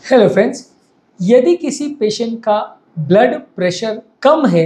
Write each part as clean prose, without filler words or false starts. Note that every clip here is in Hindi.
हेलो फ्रेंड्स, यदि किसी पेशेंट का ब्लड प्रेशर कम है,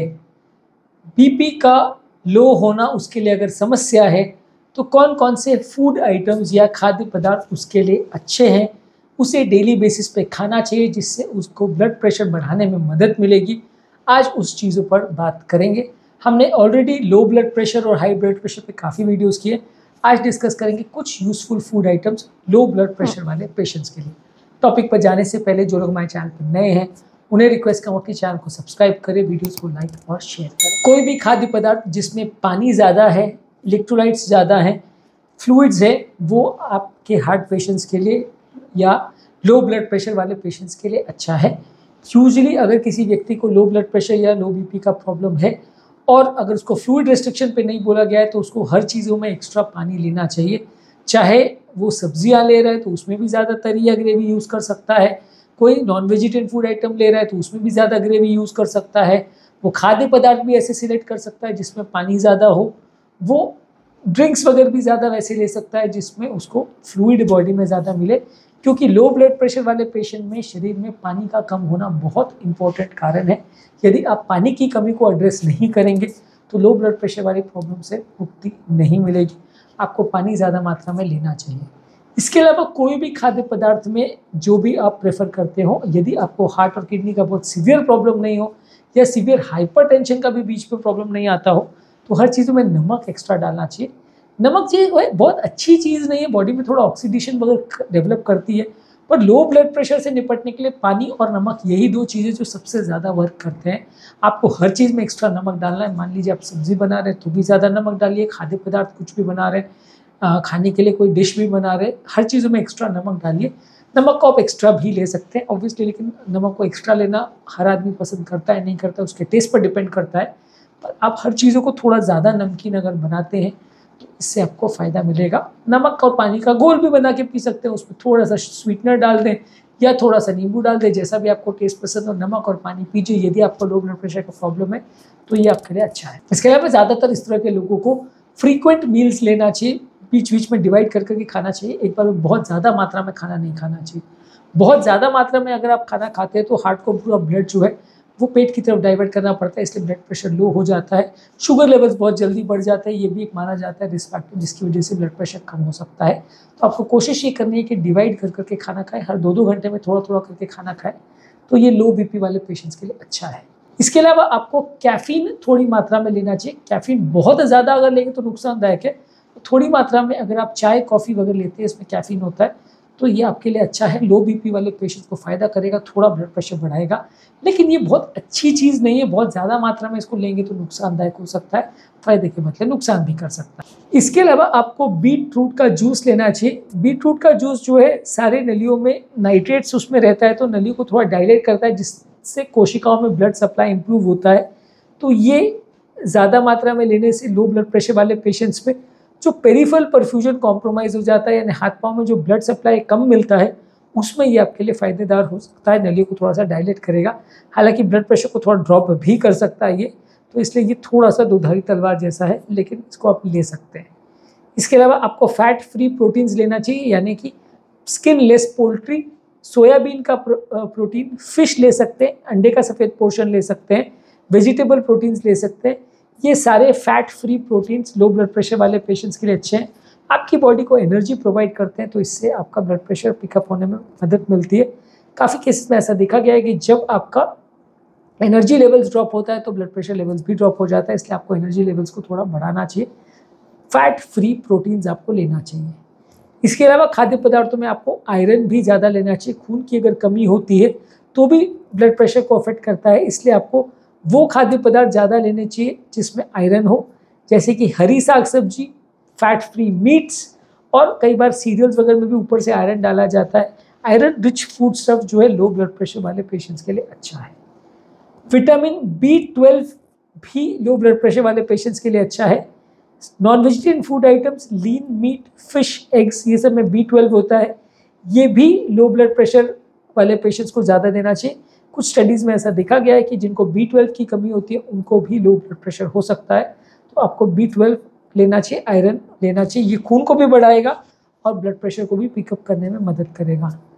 बीपी का लो होना उसके लिए अगर समस्या है, तो कौन कौन से फूड आइटम्स या खाद्य पदार्थ उसके लिए अच्छे हैं, उसे डेली बेसिस पे खाना चाहिए जिससे उसको ब्लड प्रेशर बढ़ाने में मदद मिलेगी। आज उस चीज़ों पर बात करेंगे। हमने ऑलरेडी लो ब्लड प्रेशर और हाई ब्लड प्रेशर पे काफ़ी वीडियोस किए। आज डिस्कस करेंगे कुछ useful food items low blood pressure वाले पेशेंट्स के लिए। टॉपिक पर जाने से पहले जो लोग हमारे चैनल पर नए हैं उन्हें रिक्वेस्ट करूँगा कि चैनल को सब्सक्राइब करें, वीडियोस को लाइक और शेयर करें। कोई भी खाद्य पदार्थ जिसमें पानी ज़्यादा है, इलेक्ट्रोलाइट्स ज़्यादा हैं, फ्लूइड्स है, वो आपके हार्ट पेशेंट्स के लिए या लो ब्लड प्रेशर वाले पेशेंट्स के लिए अच्छा है। यूजुअली अगर किसी व्यक्ति को लो ब्लड प्रेशर या लो बीपी का प्रॉब्लम है और अगर उसको फ्लूइड रेस्ट्रिक्शन पे नहीं बोला गया है तो उसको हर चीज़ों में एक्स्ट्रा पानी लेना चाहिए। चाहे वो सब्जियां ले रहा है तो उसमें भी ज़्यादा तरी या ग्रेवी यूज़ कर सकता है, कोई नॉन वेजिटेरियन फूड आइटम ले रहा है तो उसमें भी ज़्यादा ग्रेवी यूज़ कर सकता है, वो खाद्य पदार्थ भी ऐसे सिलेक्ट कर सकता है जिसमें पानी ज़्यादा हो, वो ड्रिंक्स वगैरह भी ज़्यादा वैसे ले सकता है जिसमें उसको फ्लूइड बॉडी में ज़्यादा मिले, क्योंकि लो ब्लड प्रेशर वाले पेशेंट में शरीर में पानी का कम होना बहुत इंपॉर्टेंट कारण है। यदि आप पानी की कमी को एड्रेस नहीं करेंगे तो लो ब्लड प्रेशर वाली प्रॉब्लम से मुक्ति नहीं मिलेगी। आपको पानी ज़्यादा मात्रा में लेना चाहिए। इसके अलावा कोई भी खाद्य पदार्थ में जो भी आप प्रेफर करते हो, यदि आपको हार्ट और किडनी का बहुत सीवियर प्रॉब्लम नहीं हो या सीवियर हाइपरटेंशन का भी बीच में प्रॉब्लम नहीं आता हो, तो हर चीज़ों में नमक एक्स्ट्रा डालना चाहिए। नमक जो है बहुत अच्छी चीज़ नहीं है, बॉडी में थोड़ा ऑक्सीडेशन वगैरह डेवलप करती है, पर लो ब्लड प्रेशर से निपटने के लिए पानी और नमक यही दो चीज़ें जो सबसे ज़्यादा वर्क करते हैं। आपको हर चीज़ में एक्स्ट्रा नमक डालना है। मान लीजिए आप सब्जी बना रहे हैं तो भी ज़्यादा नमक डालिए, खाद्य पदार्थ कुछ भी बना रहे हैं, खाने के लिए कोई डिश भी बना रहे, हर चीज़ों में एक्स्ट्रा नमक डालिए। नमक को आप एक्स्ट्रा भी ले सकते हैं ऑब्वियसली, लेकिन नमक को एक्स्ट्रा लेना हर आदमी पसंद करता है नहीं करता, उसके टेस्ट पर डिपेंड करता है। पर आप हर चीज़ों को थोड़ा ज़्यादा नमकीन अगर बनाते हैं तो इससे आपको फ़ायदा मिलेगा। नमक और पानी का घोल भी बना के पी सकते हैं, उसमें थोड़ा सा स्वीटनर डाल दें या थोड़ा सा नींबू डाल दें, जैसा भी आपको टेस्ट पसंद हो। नमक और पानी पीजिए यदि आपको लो ब्लड प्रेशर का प्रॉब्लम है तो ये आपके लिए अच्छा है। इसके अलावा ज़्यादातर इस तरह के लोगों को फ्रीक्वेंट मील्स लेना चाहिए, बीच बीच में डिवाइड कर करके खाना चाहिए। एक बार में बहुत ज़्यादा मात्रा में खाना नहीं खाना चाहिए। बहुत ज़्यादा मात्रा में अगर आप खाना खाते हैं तो हार्ट को पूरा ब्लड जो है वो पेट की तरफ डाइवर्ट करना पड़ता है, इसलिए ब्लड प्रेशर लो हो जाता है। शुगर लेवल्स बहुत जल्दी बढ़ जाते हैं, ये भी एक माना जाता है रिस्क फैक्टर जिसकी वजह से ब्लड प्रेशर कम हो सकता है। तो आपको कोशिश ये करनी है कि डिवाइड कर करके खाना खाएं, हर 2-2 घंटे में थोड़ा थोड़ा करके खाना खाएं, तो ये लो बीपी वाले पेशेंट्स के लिए अच्छा है। इसके अलावा आपको कैफीन थोड़ी मात्रा में लेना चाहिए। कैफीन बहुत ज़्यादा अगर लेंगे तो नुकसानदायक है, तो थोड़ी मात्रा में अगर आप चाय कॉफ़ी वगैरह लेते हैं इसमें कैफीन होता है तो ये आपके लिए अच्छा है। लो बीपी वाले पेशेंट्स को फ़ायदा करेगा, थोड़ा ब्लड प्रेशर बढ़ाएगा, लेकिन ये बहुत अच्छी चीज़ नहीं है। बहुत ज़्यादा मात्रा में इसको लेंगे तो नुकसानदायक हो सकता है, फ़ायदे के बदले नुकसान भी कर सकता है। इसके अलावा आपको बीट रूट का जूस लेना चाहिए। बीट रूट का जूस जो है सारे नलियों में नाइट्रेट्स उसमें रहता है तो नलियों को थोड़ा डायलेट करता है जिससे कोशिकाओं में ब्लड सप्लाई इंप्रूव होता है। तो ये ज़्यादा मात्रा में लेने से लो ब्लड प्रेशर वाले पेशेंट्स में जो पेरिफेरल परफ्यूजन कॉम्प्रोमाइज़ हो जाता है, यानी हाथ पाँव में जो ब्लड सप्लाई कम मिलता है, उसमें ये आपके लिए फ़ायदेदार हो सकता है। नलियों को थोड़ा सा डायलेट करेगा, हालांकि ब्लड प्रेशर को थोड़ा ड्रॉप भी कर सकता है ये, तो इसलिए ये थोड़ा सा दुधारी तलवार जैसा है, लेकिन इसको आप ले सकते हैं। इसके अलावा आपको फैट फ्री प्रोटीन्स लेना चाहिए, यानी कि स्किन लेस पोल्ट्री, सोयाबीन का प्रोटीन, फिश ले सकते हैं, अंडे का सफ़ेद पोर्शन ले सकते हैं, वेजिटेबल प्रोटीन्स ले सकते हैं। ये सारे fat free proteins low blood pressure वाले पेशेंट्स के लिए अच्छे हैं। आपकी बॉडी को एनर्जी प्रोवाइड करते हैं, तो इससे आपका ब्लड प्रेशर पिकअप होने में मदद मिलती है। काफ़ी केसेस में ऐसा देखा गया है कि जब आपका एनर्जी लेवल्स ड्रॉप होता है तो ब्लड प्रेशर लेवल्स भी ड्रॉप हो जाता है, इसलिए आपको एनर्जी लेवल्स को थोड़ा बढ़ाना चाहिए। फैट फ्री प्रोटीन्स आपको लेना चाहिए। इसके अलावा खाद्य पदार्थों में आपको आयरन भी ज़्यादा लेना चाहिए। खून की अगर कमी होती है तो भी ब्लड प्रेशर को अफेक्ट करता है, इसलिए आपको वो खाद्य पदार्थ ज़्यादा लेने चाहिए जिसमें आयरन हो, जैसे कि हरी साग सब्जी, फैट फ्री मीट्स, और कई बार सीरियल्स वगैरह में भी ऊपर से आयरन डाला जाता है। आयरन रिच फूड स्टफ जो है लो ब्लड प्रेशर वाले पेशेंट्स के लिए अच्छा है। विटामिन B12 भी लो ब्लड प्रेशर वाले पेशेंट्स के लिए अच्छा है। Non vegetarian food items, lean meat, fish, eggs, ये सब में B12 होता है, ये भी लो ब्लड प्रेशर वाले पेशेंट्स को ज़्यादा देना चाहिए। कुछ स्टडीज़ में ऐसा देखा गया है कि जिनको B12 की कमी होती है उनको भी लो ब्लड प्रेशर हो सकता है, तो आपको B12 लेना चाहिए, आयरन लेना चाहिए। ये खून को भी बढ़ाएगा और ब्लड प्रेशर को भी पिकअप करने में मदद करेगा।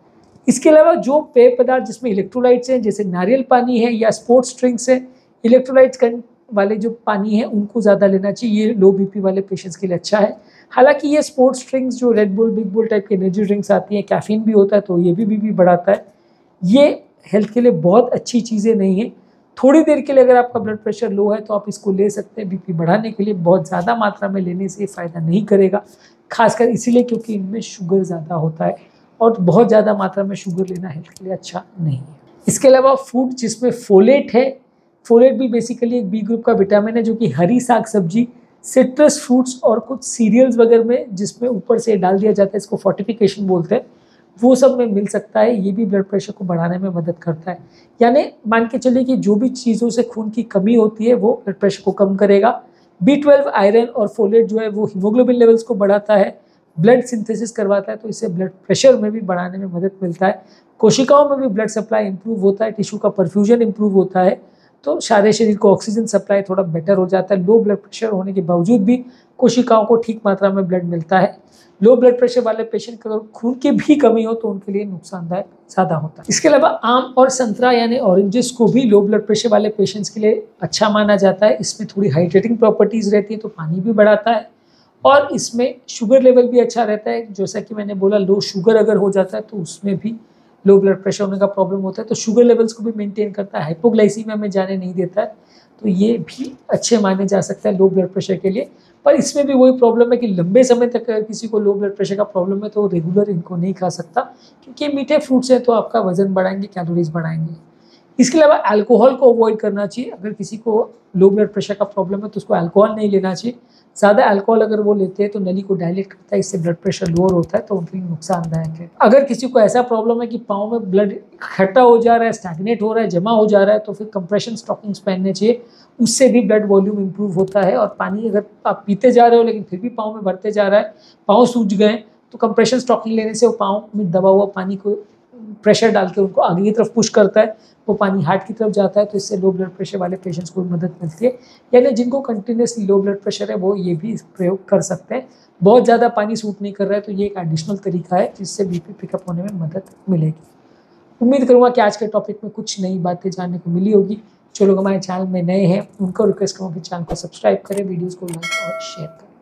इसके अलावा जो पेय पदार्थ जिसमें इलेक्ट्रोलाइट्स हैं, जैसे नारियल पानी है या स्पोर्ट्स ड्रिंक्स है, इलेक्ट्रोलाइट्स वाले जो पानी है उनको ज़्यादा लेना चाहिए। ये लो बीपी वाले पेशेंट्स के लिए अच्छा है। हालांकि ये स्पोर्ट्स ड्रिंक्स जो Red Bull, Big Bull type की एनर्जी ड्रिंक्स आती हैं, कैफीन भी होता है, तो ये भी बीपी बढ़ाता है। ये हेल्थ के लिए बहुत अच्छी चीज़ें नहीं है। थोड़ी देर के लिए अगर आपका ब्लड प्रेशर लो है तो आप इसको ले सकते हैं बीपी बढ़ाने के लिए। बहुत ज़्यादा मात्रा में लेने से फ़ायदा नहीं करेगा, खासकर इसीलिए क्योंकि इनमें शुगर ज़्यादा होता है और बहुत ज़्यादा मात्रा में शुगर लेना हेल्थ के लिए अच्छा नहीं है। इसके अलावा फूड जिसमें फोलेट है, फोलेट भी बेसिकली एक बी ग्रुप का विटामिन है जो कि हरी साग सब्जी, सिट्रस फ्रूट्स और कुछ सीरियल्स वगैरह में जिसमें ऊपर से डाल दिया जाता है, इसको फोर्टिफिकेशन बोलते हैं, वो सब में मिल सकता है। ये भी ब्लड प्रेशर को बढ़ाने में मदद करता है। यानी मान के चलिए कि जो भी चीज़ों से खून की कमी होती है वो ब्लड प्रेशर को कम करेगा। B12 आयरन और फोलेट जो है वो हीमोग्लोबिन लेवल्स को बढ़ाता है, ब्लड सिंथेसिस करवाता है, तो इससे ब्लड प्रेशर में भी बढ़ाने में मदद मिलता है। कोशिकाओं में भी ब्लड सप्लाई इंप्रूव होता है, टिश्यू का परफ्यूजन इंप्रूव होता है, तो सारे शरीर को ऑक्सीजन सप्लाई थोड़ा बेटर हो जाता है। लो ब्लड प्रेशर होने के बावजूद भी कोशिकाओं को ठीक मात्रा में ब्लड मिलता है। लो ब्लड प्रेशर वाले पेशेंट को अगर खून की भी कमी हो तो उनके लिए नुकसानदायक ज़्यादा होता है। इसके अलावा आम और संतरा यानी ऑरेंजेस को भी लो ब्लड प्रेशर वाले पेशेंट्स के लिए अच्छा माना जाता है। इसमें थोड़ी हाइड्रेटिंग प्रॉपर्टीज़ रहती है, तो पानी भी बढ़ाता है और इसमें शुगर लेवल भी अच्छा रहता है। जैसा कि मैंने बोला, लो शुगर अगर हो जाता है तो उसमें भी लो ब्लड प्रेशर होने का प्रॉब्लम होता है, तो शुगर लेवल्स को भी मेंटेन करता है, हाइपोग्लाइसीमिया में जाने नहीं देता है, तो ये भी अच्छे माने जा सकता है लो ब्लड प्रेशर के लिए। पर इसमें भी वही प्रॉब्लम है कि लंबे समय तक अगर किसी को लो ब्लड प्रेशर का प्रॉब्लम है तो रेगुलर इनको नहीं खा सकता, क्योंकि मीठे फ्रूट्स हैं तो आपका वजन बढ़ाएंगे, कैलोरीज बढ़ाएंगे। इसके अलावा अल्कोहल को अवॉइड करना चाहिए। अगर किसी को लो ब्लड प्रेशर का प्रॉब्लम है तो उसको अल्कोहल नहीं लेना चाहिए। ज़्यादा अल्कोहल अगर वो लेते हैं तो नली को डायलेट करता है, इससे ब्लड प्रेशर लोअर होता है, तो उनके लिए नुकसानदायक है। अगर किसी को ऐसा प्रॉब्लम है कि पाँव में ब्लड इकट्ठा हो जा रहा है, स्टैग्नेट हो रहा है, जमा हो जा रहा है, तो फिर कंप्रेशन स्टॉकिंग्स पहनने चाहिए। उससे भी ब्लड वॉल्यूम इंप्रूव होता है। और पानी अगर आप पीते जा रहे हो लेकिन फिर भी पाँव में भरते जा रहा है, पाँव सूज गए, तो कंप्रेशन स्टॉकिंग लेने से वो पाँव में दबा हुआ पानी को प्रेशर डाल के उनको आगे की तरफ पुश करता है, वो पानी हार्ट की तरफ जाता है, तो इससे लो ब्लड प्रेशर वाले पेशेंट्स को मदद मिलती है। यानी जिनको कंटिन्यूसली लो ब्लड प्रेशर है वो ये भी प्रयोग कर सकते हैं। बहुत ज़्यादा पानी सूट नहीं कर रहा है तो ये एक एडिशनल तरीका है जिससे बीपी पिकअप होने में मदद मिलेगी। उम्मीद करूँगा कि आज के टॉपिक में कुछ नई बातें जानने को मिली होगी। जो लोग हमारे चैनल में नए हैं उनको रिक्वेस्ट करूँगा कि चैनल को सब्सक्राइब करें, वीडियोज़ को लाइक और शेयर करें।